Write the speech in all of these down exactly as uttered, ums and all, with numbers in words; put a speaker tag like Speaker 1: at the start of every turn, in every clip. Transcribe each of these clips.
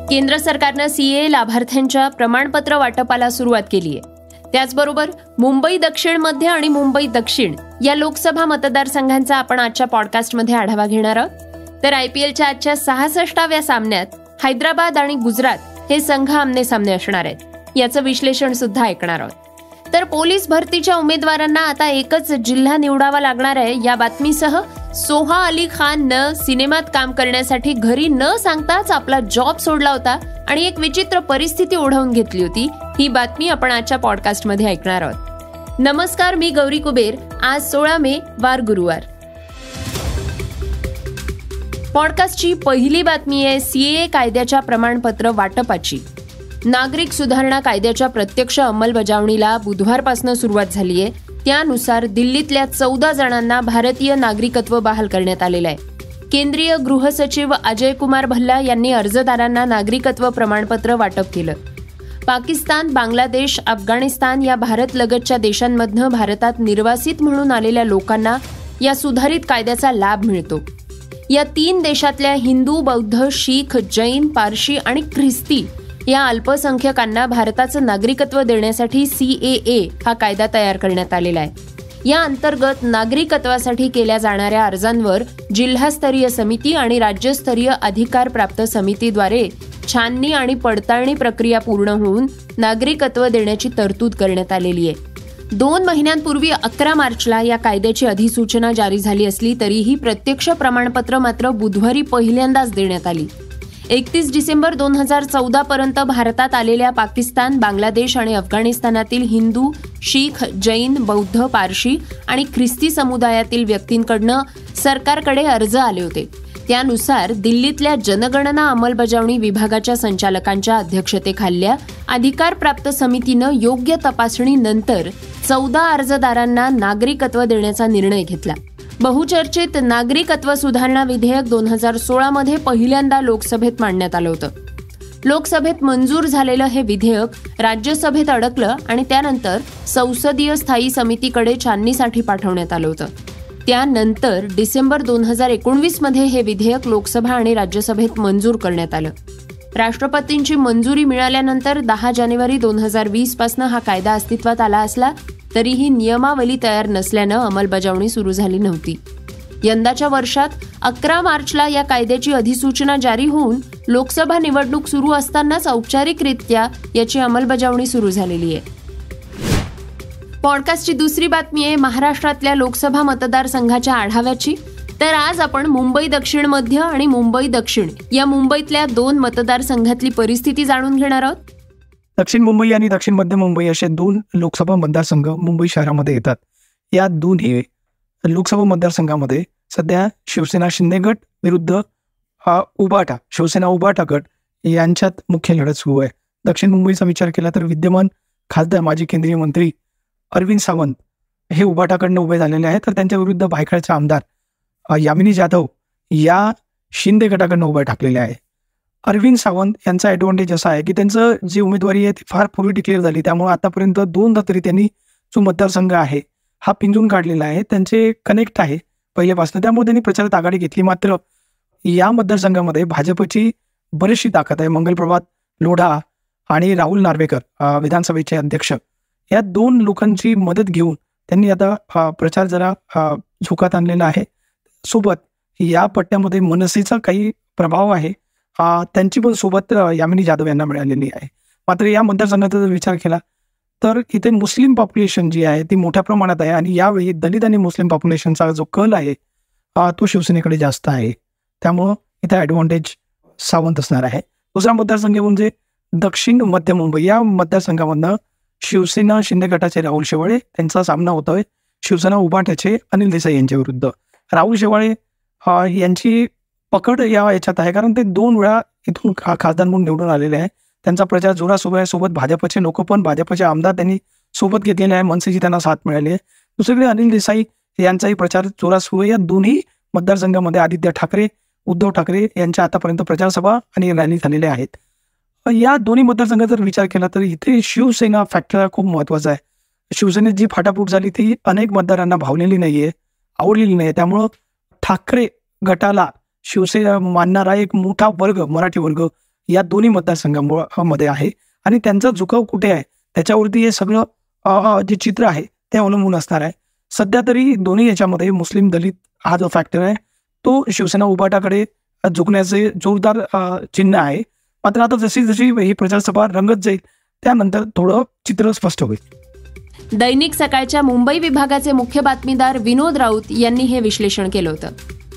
Speaker 1: केंद्र सरकारनं सीए लाभार्थ्यांच्या प्रमाणपत्र वाटपाला सुरुवात केली आहे. त्याचबरोबर मुंबई दक्षिण मध्य आणि मुंबई दक्षिण या लोकसभा मतदारसंघांचा आपण आजच्या पॉडकास्टमध्ये आढावा घेणार आहोत. तर आयपीएलच्या आजच्या सहासष्टाव्या सामन्यात हैदराबाद आणि गुजरात हे संघ आमने सामने असणार आहेत. याचं विश्लेषण सुद्धा ऐकणार आहोत. तर पोलीस भरतीच्या उमेदवारांना आता एकच जिल्हा निवडावा लागणार आहे या बातमीसह सोहा अली खान न सिनेमात काम करण्यासाठी घरी न सांगताच आपला जॉब सोडला होता आणि एक विचित्र परिस्थिती ओढवून घेतली होती, ही बातमी आपण आजच्या पॉडकास्टमध्ये ऐकणार आहोत. नमस्कार, मी गौरी कुबेर. आज सोळा मे वार गुरुवार. पॉडकास्टची पहिली बातमी आहे सीए कायद्याच्या प्रमाणपत्र वाटपाची. नागरिक सुधारणा कायद्याच्या प्रत्यक्ष अंमलबजावणीला बुधवारपासून सुरुवात झाली आहे. त्यानुसार दिल्लीतल्या चौदा जणांना भारतीय नागरिकत्व बहाल करण्यात आलेलं आहे. केंद्रीय गृह सचिव अजय कुमार भल्ला यांनी अर्जदारांना नागरिकत्व प्रमाणपत्र वाटप केलं. पाकिस्तान, बांगलादेश, अफगाणिस्तान या भारतलगतच्या देशांमधनं भारतात निर्वासित म्हणून आलेल्या लोकांना या सुधारित कायद्याचा लाभ मिळतो. या तीन देशातल्या हिंदू, बौद्ध, शीख, जैन, पारशी आणि ख्रिस्ती या अल्पसंख्याकांना भारताचं नागरिकत्व देण्यासाठी सीएए हा कायदा तयार करण्यात आलेला आहे. या अंतर्गत नागरिकत्वासाठी केल्या जाणाऱ्या अर्जांवर जिल्हास्तरीय समिती आणि राज्यस्तरीय अधिकार प्राप्त समितीद्वारे छाननी आणि पडताळणी प्रक्रिया पूर्ण होऊन नागरिकत्व देण्याची तरतूद करण्यात आलेली आहे. दोन महिन्यांपूर्वी अकरा मार्चला या कायद्याची अधिसूचना जारी झाली असली तरीही प्रत्यक्ष प्रमाणपत्र मात्र बुधवारी पहिल्यांदाच देण्यात आली. एकतीस डिसेंबर दोन हजार चौदा पर्यंत भारतात आलेल्या पाकिस्तान, बांगलादेश आणि अफगाणिस्तानातील हिंदू, शीख, जैन, बौद्ध, पारशी आणि ख्रिस्ती समुदायातील व्यक्तींकडनं सरकारकडे अर्ज आले होते. त्यानुसार दिल्लीतल्या जनगणना अंमलबजावणी विभागाच्या संचालकांच्या अध्यक्षतेखालच्या अधिकारप्राप्त समितीनं योग्य तपासणीनंतर चौदा अर्जदारांना नागरिकत्व देण्याचा निर्णय घेतला. बहुचर्चित नागरिकत्व सुधारणा विधेयक दोन हजार सोळा मध्ये पहिल्यांदा लोकसभेत मांडण्यात आलं होतं. लोकसभेत मंजूर झालेलं हे विधेयक राज्यसभेत अडकलं आणि त्यानंतर संसदीय स्थायी समितीकडे छाननीसाठी पाठवण्यात आलं होतं. त्यानंतर डिसेंबर दोन हजार एकोणवीस मध्ये हे विधेयक लोकसभा आणि राज्यसभेत मंजूर करण्यात आलं. राष्ट्रपतींची मंजुरी मिळाल्यानंतर दहा जानेवारी दोन हजार वीस पासून हा कायदा अस्तित्वात आला असला तरीही नियमावली तयार नसल्यानं अंमलबजावणी सुरू झाली नव्हती. यंदाच्या वर्षात अकरा मार्चला या कायद्याची अधिसूचना जारी होऊन लोकसभा निवडणूक सुरू असतानाच औपचारिकरित्या याची अंमलबजावणी सुरू झालेली आहे. पॉडकास्टची दुसरी बातमी आहे महाराष्ट्रातल्या लोकसभा मतदारसंघाच्या आढाव्याची. तर आज आपण मुंबई दक्षिण मध्य आणि मुंबई दक्षिण या मुंबईतल्या दोन मतदारसंघातली परिस्थिती जाणून घेणार आहोत.
Speaker 2: दक्षिण मुंबई आणि दक्षिण मध्य मुंबई असे दोन लोकसभा मतदारसंघ मुंबई शहरामध्ये येतात. या दोन्ही लोकसभा मतदारसंघामध्ये सध्या शिवसेना शिंदे गट विरुद्ध उबाटा शिवसेना उबाटा गट यांच्यात मुख्य लढत सुरू आहे. दक्षिण मुंबईचा विचार केला तर विद्यमान खासदार माजी केंद्रीय मंत्री अरविंद सावंत हे उबाटाकडनं उभे झालेले आहेत, तर त्यांच्या विरुद्ध भायखळ्याचे आमदार यामिनी जाधव या शिंदे गटाकडनं उभे टाकलेले आहे. अरविंद सावंत यांचा ॲडव्हान्टेज असा आहे की त्यांचं जी उमेदवारी आहे ती फार पूर्वी डिक्लेअर झाली, त्यामुळे आतापर्यंत दोनदा तरी त्यांनी जो मतदारसंघ आहे हा पिंजून काढलेला आहे. त्यांचे कनेक्ट आहे पहिल्यापासून, त्यामुळे त्यांनी प्रचारात आघाडी घेतली. मात्र या मतदारसंघामध्ये भाजपची बरीचशी ताकद आहे. मंगलप्रभात लोढा आणि राहुल नार्वेकर विधानसभेचे अध्यक्ष या दोन लोकांची मदत घेऊन त्यांनी आता प्रचार जरा झोकात आणलेला आहे. सोबत या पट्ट्यामध्ये मनसेचा काही प्रभाव आहे, त्यांची पण सोबत यामिनी जाधव यांना मिळालेली आहे. मात्र या मतदारसंघाचा जर विचार केला तर इथे मुस्लिम पॉप्युलेशन जी आहे ती मोठ्या प्रमाणात आहे आणि यावेळी दलित आणि मुस्लिम पॉप्युलेशनचा जो कल आहे तो शिवसेनेकडे जास्त आहे. त्यामुळं इथे ॲडव्हान्टेज सावंत असणार आहे. दुसरा मतदारसंघ म्हणजे दक्षिण मध्य मुंबई. या मतदारसंघामधनं शिवसेना शिंदे गटाचे राहुल शेवाळे त्यांचा सामना होतोय शिवसेना उबाट्याचे अनिल देसाई यांच्या विरुद्ध. राहुल शेवाळे यांची पकड या याच्यात आहे कारण ते दोन वेळा इथून खासदार म्हणून निवडून आलेले आहे. त्यांचा प्रचार जोरा सुरू आहे. सोबत भाजपचे लोक पण भाजपचे आमदार त्यांनी सोबत घेतलेले आहे. मनसेची त्यांना साथ मिळाली आहे. दुसरीकडे अनिल देसाई यांचाही प्रचार जोरात सुरू आहे. या दोन्ही मतदारसंघामध्ये आदित्य ठाकरे, उद्धव ठाकरे यांच्या आतापर्यंत प्रचारसभा आणि रॅली झालेल्या आहेत. या दोन्ही मतदारसंघाचा जर विचार केला तर इथे शिवसेना फॅक्टर खूप महत्वाचा आहे. शिवसेनेत जी फाटाफूट झाली ती अनेक मतदारांना भावलेली नाहीये, आवडलेली नाही. त्यामुळं ठाकरे गटाला शिवसेना मानणारा एक मोठा वर्ग, मराठी वर्ग या दोन्ही मतदारसंघामध्ये आहे आणि त्यांचा झुकाव कुठे आहे त्याच्यावरती हे सगळं जे चित्र आहे ते अवलंबून असणार आहे. सध्या तरी दोन्ही याच्यामध्ये मुस्लिम दलित हा जो फॅक्टर आहे तो शिवसेना उभाटाकडे झुकण्याचे जोरदार चिन्ह आहे. मात्र आता जशी जशी ही प्रचारसभा रंगत जाईल त्यानंतर थोडं चित्र स्पष्ट होईल.
Speaker 1: दैनिक सकाळच्या मुंबई विभागाचे मुख्य बातमीदार विनोद राऊत यांनी हे विश्लेषण केलं होतं.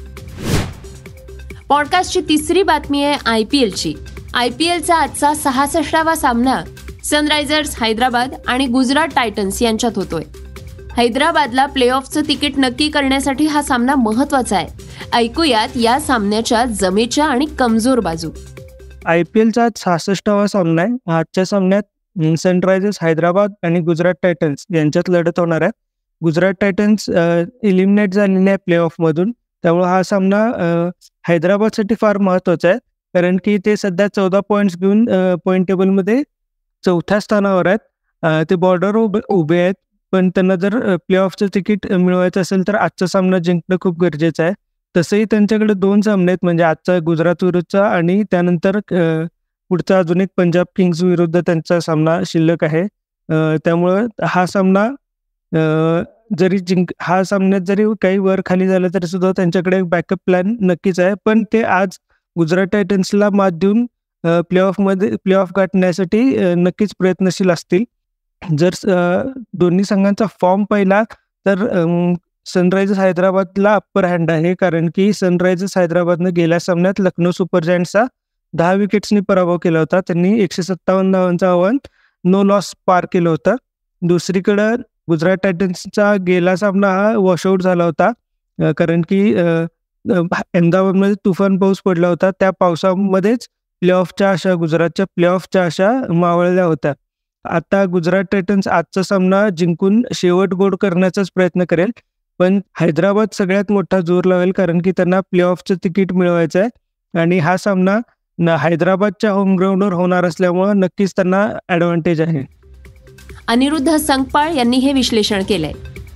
Speaker 1: पॉडकास्टची तिसरी बातमी आहे आय पी एलची. आय पी एलचा आजचा सहासष्टावा सामना सनरायझर्स हैदराबाद आणि गुजरात टायटन्स यांच्यात होतोय. हैदराबादला प्लेऑफचं तिकीट नक्की करण्यासाठी हा सामना महत्वाचा आहे. ऐकूयात या सामन्याच्या जमेच्या आणि कमजोर बाजू.
Speaker 3: आय पी एलचा आज सहासष्टावा सामना आहे. आजच्या सामन्यात सनरायझर्स हैदराबाद आणि गुजरात टायटन्स यांच्यात लढत होणार आहे. गुजरात टायटन्स इलिमिनेट झालेले आहे प्ले ऑफमधून, त्यामुळे हा सामना हैदराबादसाठी फार महत्त्वाचा आहे, कारण की ते सध्या चौदा पॉईंट्स घेऊन पॉईंट टेबलमध्ये चौथ्या स्थानावर आहेत. ते बॉर्डर उभे उभे आहेत, पण त्यांना जर प्ले ऑफचं तिकीट मिळवायचं असेल तर आजचा सामना जिंकणं खूप गरजेचं आहे. तसंही त्यांच्याकडे दोन सामने आहेत, म्हणजे आजचा गुजरात विरुद्धचा आणि त्यानंतर पुढचा अजून एक पंजाब किंग्स विरुद्ध त्यांचा सामना शिल्लक आहे. त्यामुळं हा सामना जरी जिंक हा सामन्यात जरी काही वर खाली झालं तरी सुद्धा त्यांच्याकडे एक बॅकअप प्लॅन नक्कीच आहे. पण ते आज गुजरात टायटन्सला मात देऊन प्ले ऑफमध्ये प्ले ऑफ गाठण्यासाठी नक्कीच प्रयत्नशील असतील. जर दोन्ही संघांचा फॉर्म पाहिला तर सनरायझर्स हैदराबादला अप्पर हँड आहे, कारण की सनरायझर्स हैदराबादनं गेल्या सामन्यात लखनौ सुपर जायंट्सचा दहा विकेट्सनी पराभव केला होता. त्यांनी एकशे सत्तावन्न धावांचं आव्हान नो लॉस पार केलं होतं. दुसरीकडं गुजरात टायटन्सचा गेला सामना हा वॉशआउट झाला होता, कारण की अहमदाबादमध्ये तुफान पाऊस पडला होता. त्या पावसामध्येच प्ले ऑफच्या आशा गुजरातच्या प्ले ऑफच्या आशा मावळल्या होत्या. आता गुजरात टायटन्स आजचा सामना जिंकून शेवट गोड करण्याचाच प्रयत्न करेल, पण हैदराबाद सगळ्यात मोठा जोर लावेल, कारण की त्यांना प्ले ऑफचं तिकीट मिळवायचं आहे आणि हा सामना हैदराबादच्या होम ग्राउंडवर होणार असल्यामुळं नक्कीच त्यांना ॲडव्हान्टेज आहे.
Speaker 1: अनिरुद्ध संकपाळ यांनी हे विश्लेषण केलंय.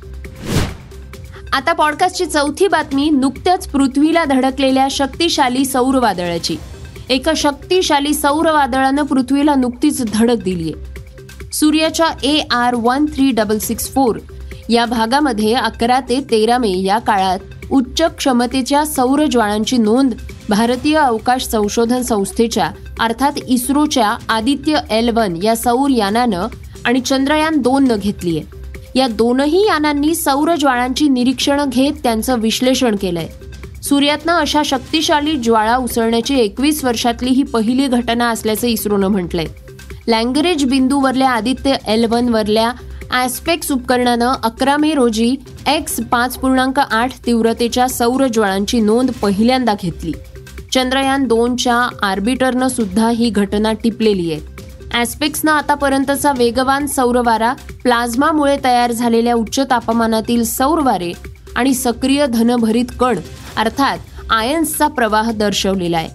Speaker 1: आता पॉडकास्टची चौथी बातमी नुकत्याच पृथ्वीला धडकलेल्या शक्तिशाली सौर वादळाची. एका शक्तिशाली सौर वादळानं पृथ्वीला नुकतीच धडक दिलीय. सूर्याच्या A R one three double six four या भागामध्ये अकरा ते तेरा मे या काळात उच्च क्षमतेच्या सौर ज्वाळांची नोंद भारतीय अवकाश संशोधन संस्थेच्या अर्थात इस्रोच्या आदित्य एल वन या सौर यानानं आणि चंद्रयान दोन न घेतलीय. या दोनही यानांनी सौर ज्वाळांची निरीक्षणं घेत त्यांचं विश्लेषण केलंय. सूर्यातनं अशा शक्तिशाली ज्वाळा उसळण्याची एकवीस वर्षातली ही पहिली घटना असल्याचं इस्रोनं म्हटलंय. लँगरेज बिंदूवरल्या आदित्य एल वन वरल्या ॲस्पेक्स उपकरणानं अकरा मे रोजी एक्स पाच पूर्णांक आठ तीव्रतेच्या सौर ज्वाळांची नोंद पहिल्यांदा घेतली. चंद्रयान दोनच्या ऑर्बिटरनं सुद्धा ही घटना टिपलेली आहे. ॲस्पेक्सनं आतापर्यंतचा वेगवान सौरवारा, प्लाझ्मामुळे तयार झालेल्या उच्च तापमानातील सौरवारे आणि सक्रिय धनभरित कण अर्थात आयन्सचा प्रवाह दर्शवलेला आहे.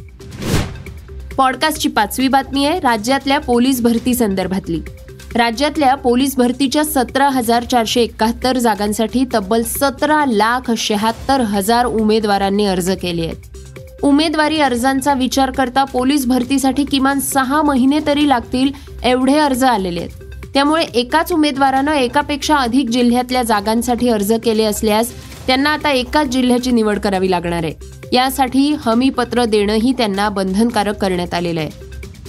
Speaker 1: पॉडकास्टची पाचवी बातमी आहे राज्यातल्या पोलीस भरती संदर्भातली. राज्यातल्या पोलीस भरतीच्या सतरा हजार चारशे एकाहत्तर जागांसाठी तब्बल सतरा लाख शहात्तर हजार उमेदवारांनी अर्ज केले आहेत. उमेदवारी अर्जांचा विचार करता पोलीस भरतीसाठी किमान सहा महिने तरी लागतील एवढे अर्ज आलेले आहेत. त्यामुळे एकाच उमेदवारानं एकापेक्षा अधिक जिल्ह्यातल्या जागांसाठी अर्ज केले असल्यास त्यांना आता एकाच जिल्ह्याची निवड करावी लागणार आहे. यासाठी हमीपत्र देणंही त्यांना बंधनकारक करण्यात आलेलं आहे.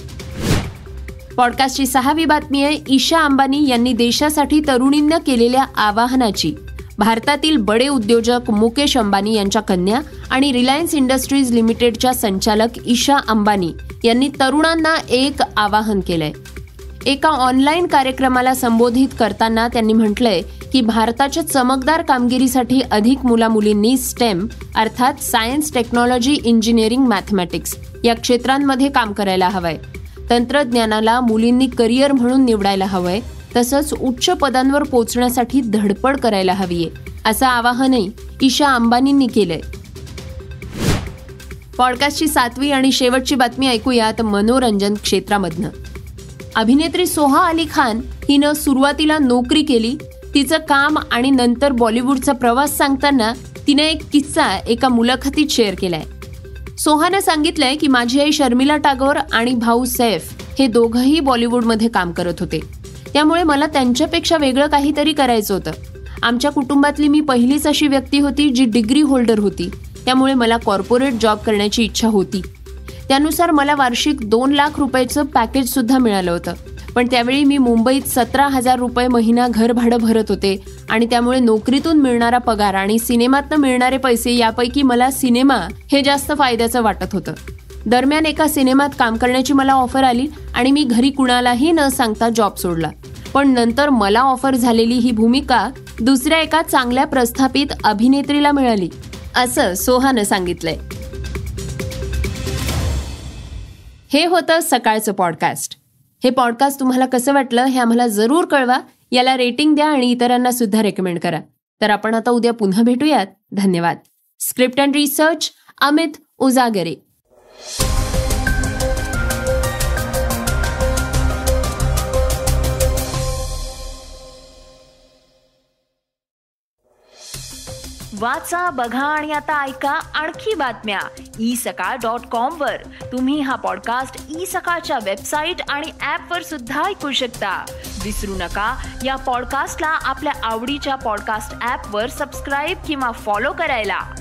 Speaker 1: पॉडकास्टची सहावी बातमी आहे ईशा अंबानी यांनी देशासाठी तरुणींना केलेल्या आवाहनाची. भारतातील बडे उद्योजक मुकेश अंबानी यांच्या कन्या आणि रिलायन्स इंडस्ट्रीज लिमिटेडच्या संचालक ईशा अंबानी यांनी तरुणांना एक आवाहन केलंय. एका ऑनलाईन कार्यक्रमाला संबोधित करताना त्यांनी म्हटलंय की भारताच्या चमकदार कामगिरीसाठी अधिक मुलामुलींनी स्टेम अर्थात सायन्स, टेक्नॉलॉजी, इंजिनिअरिंग, मॅथमॅटिक्स या क्षेत्रांमध्ये काम करायला हवंय. तंत्रज्ञानाला मुलींनी करिअर म्हणून निवडायला हवंय. तसंच उच्च पदांवर पोहोचण्यासाठी धडपड करायला हवीये असं आवाहनही ईशा अंबानींनी केलंय. पॉडकास्टची सातवी आणि शेवटची बातमी ऐकूयात मनोरंजन क्षेत्रामधनं. अभिनेत्री सोहा अली खान हिनं सुरुवातीला नोकरी केली. तिचं काम आणि नंतर बॉलिवूडचा प्रवास सांगताना तिने एक किस्सा एका मुलाखतीत शेअर केलाय. सोहानं सांगितलंय की माझी आई शर्मिला टागोर आणि भाऊ सैफ हे दोघंही बॉलिवूडमध्ये काम करत होते, त्यामुळे मला त्यांच्यापेक्षा वेगळं काहीतरी करायचं होतं. आमच्या कुटुंबातली मी पहिलीच अशी व्यक्ती होती जी डिग्री होल्डर होती, त्यामुळे मला कॉर्पोरेट जॉब करण्याची इच्छा होती. त्यानुसार मला वार्षिक दोन लाख रुपयाचं पॅकेज सुद्धा मिळालं होतं. पण त्यावेळी मी मुंबईत सतरा हजार रुपये महिना घर भाडं भरत होते आणि त्यामुळे नोकरीतून मिळणारा पगार आणि सिनेमातनं मिळणारे पैसे यापैकी मला सिनेमा हे जास्त फायद्याचं वाटत होतं. दरम्यान एका सिनेमात काम करण्याची मला ऑफर आली आणि मी घरी कुणालाही न सांगता जॉब सोडला. पण नंतर मला ऑफर झालेली ही भूमिका दुसऱ्या एका चांगल्या प्रस्थापित अभिनेत्रीला मिळाली, असं सोहानं सांगितलंय. हे होतं सकाळचं पॉडकास्ट. हे पॉडकास्ट तुम्हाला कसं वाटलं हे आम्हाला जरूर कळवा. याला रेटिंग द्या आणि इतरांना सुद्धा रेकमेंड करा. तर आपण आता उद्या पुन्हा भेटूयात. धन्यवाद. Script and research Amit Ujagare.
Speaker 4: वाचा, बघा आणि आता ऐका आणखी बातम्या ई सकाळ डॉट कॉम वर. तुम्ही हा पॉडकास्ट ई सकाळच्या वेबसाईट आणि ऍप वर सुद्धा ऐकू शकता. विसरू नका, या पॉडकास्टला आपल्या आवडीच्या पॉडकास्ट ऍप वर सबस्क्राईब किंवा फॉलो करायला.